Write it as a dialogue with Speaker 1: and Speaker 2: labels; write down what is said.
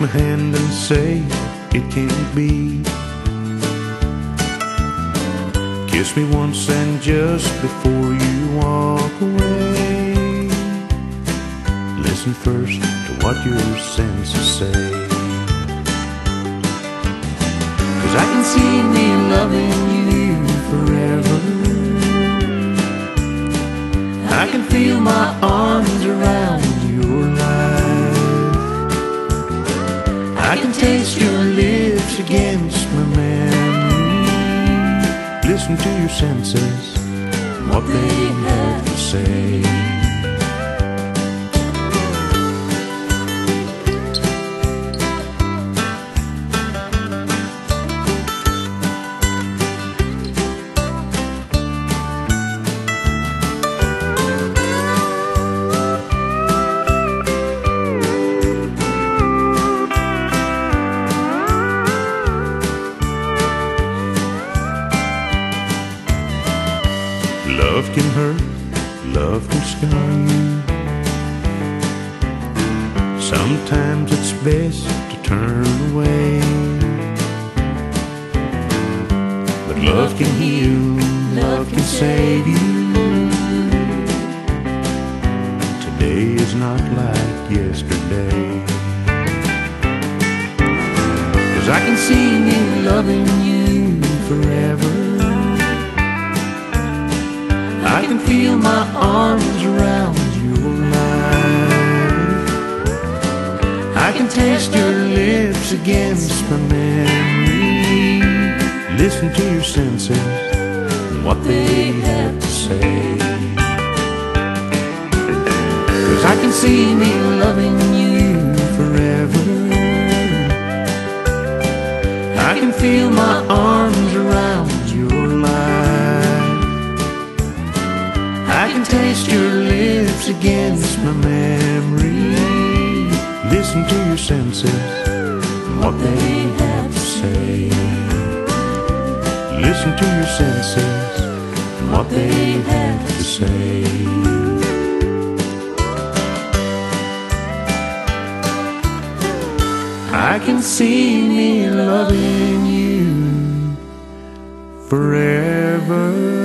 Speaker 1: my hand and say it can't be. Kiss me once and just before you walk away, listen first to what your senses say. 'Cause I can see me loving you forever. I can feel my arms around your life. I can taste your lips against my memory. Listen to your senses, what they have to say. Love can hurt, love can scar you. Sometimes it's best to turn away, but love can heal, love can save you. Today is not like yesterday. 'Cause I can see me loving you forever. I can feel my arms around your life. I can taste your lips against my memory. Listen to your senses and what they have to say. 'Cause I can see me loving you forever. I can feel my arms around your life. I can taste your lips against my memory. Listen to your senses and what they have to say. Listen to your senses and what they have to say. I can see me loving you forever.